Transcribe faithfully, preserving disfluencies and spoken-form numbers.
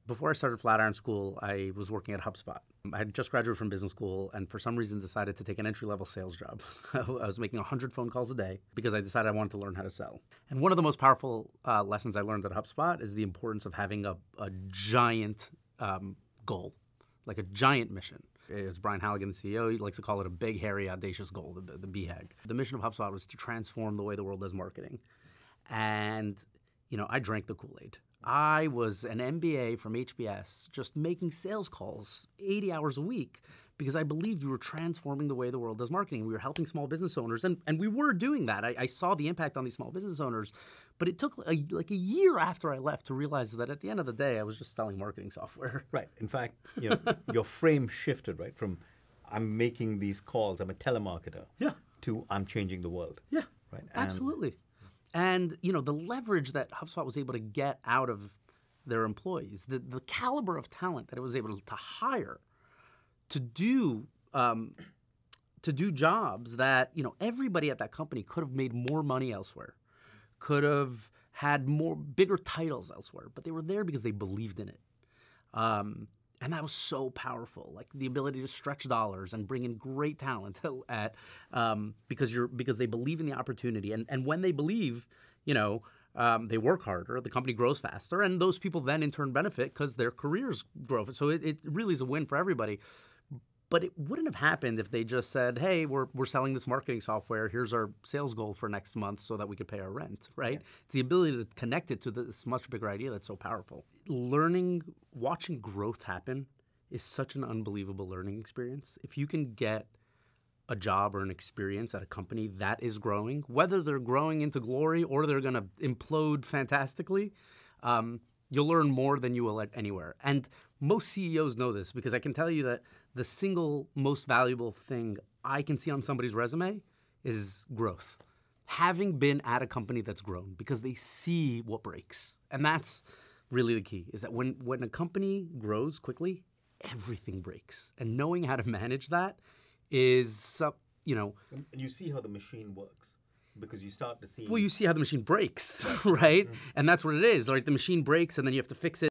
Before I started Flatiron School, I was working at HubSpot. I had just graduated from business school and for some reason decided to take an entry-level sales job. I was making one hundred phone calls a day because I decided I wanted to learn how to sell. And one of the most powerful uh, lessons I learned at HubSpot is the importance of having a, a giant um, goal, like a giant mission. It's Brian Halligan, the C E O. He likes to call it a big, hairy, audacious goal, the, the B HAG. The mission of HubSpot was to transform the way the world does marketing. And, you know, I drank the Kool-Aid. I was an M B A from H B S just making sales calls eighty hours a week because I believed we were transforming the way the world does marketing. We were helping small business owners, and, and we were doing that. I, I saw the impact on these small business owners, but it took a, like a year after I left to realize that at the end of the day, I was just selling marketing software. Right. In fact, you know, your frame shifted, right, from I'm making these calls, I'm a telemarketer, yeah, to I'm changing the world. Yeah, right. And absolutely. And, you know, the leverage that HubSpot was able to get out of their employees, the, the caliber of talent that it was able to hire to do um, to do jobs that, you know, everybody at that company could have made more money elsewhere, could have had more bigger titles elsewhere, but they were there because they believed in it. Um, and that was so powerful, like the ability to stretch dollars and bring in great talent at um, because you're because they believe in the opportunity, and and when they believe, you know, um, they work harder, the company grows faster, and those people then in turn benefit because their careers grow. So it, it really is a win for everybody. But it wouldn't have happened if they just said, hey, we're, we're selling this marketing software. Here's our sales goal for next month so that we could pay our rent, right? Yeah. It's the ability to connect it to this much bigger idea that's so powerful. Learning, watching growth happen is such an unbelievable learning experience. If you can get a job or an experience at a company that is growing, whether they're growing into glory or they're going to implode fantastically, um, you'll learn more than you will at anywhere. And most C E Os know this because I can tell you that the single most valuable thing I can see on somebody's resume is growth. Having been at a company that's grown, because they see what breaks. And that's really the key, is that when, when a company grows quickly, everything breaks. And knowing how to manage that is, uh, you know... And you see how the machine works. Because you start to see... Well, you see how the machine breaks, right? Mm-hmm. And that's what it is. Like the machine breaks and then you have to fix it.